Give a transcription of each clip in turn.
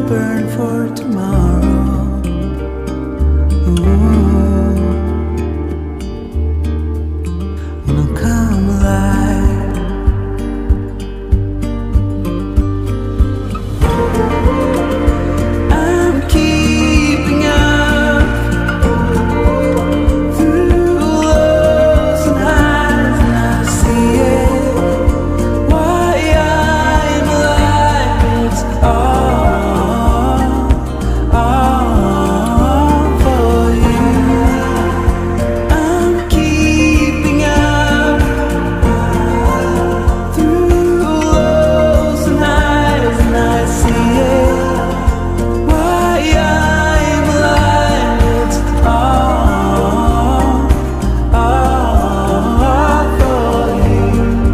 burn for tomorrow. Ooh, wanna come alive. I'm keeping up through lows and highs, and I see it. Why I'm alive, it's all for you. I'm keeping up through lows and highs, and I see it. Why I'm alive, it's all for you.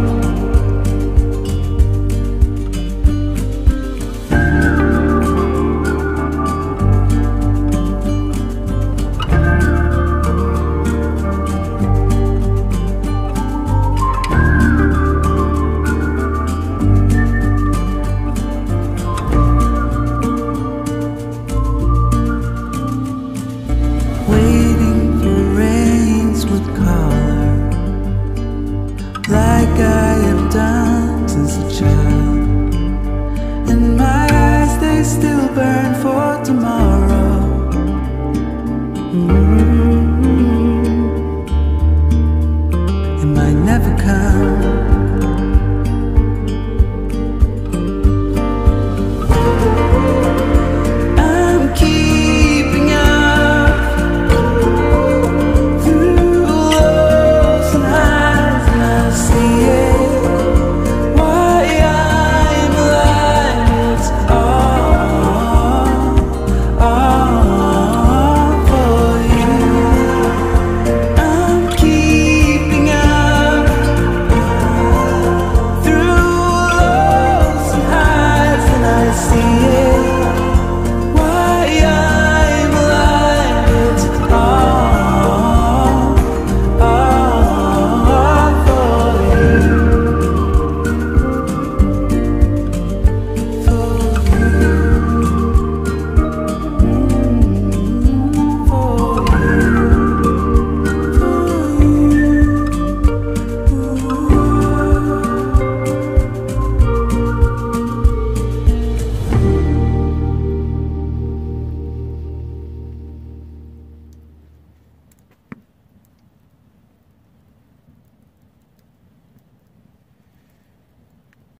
Waiting for rains with color, like I have done since a child. And my eyes, they still burn for tomorrow.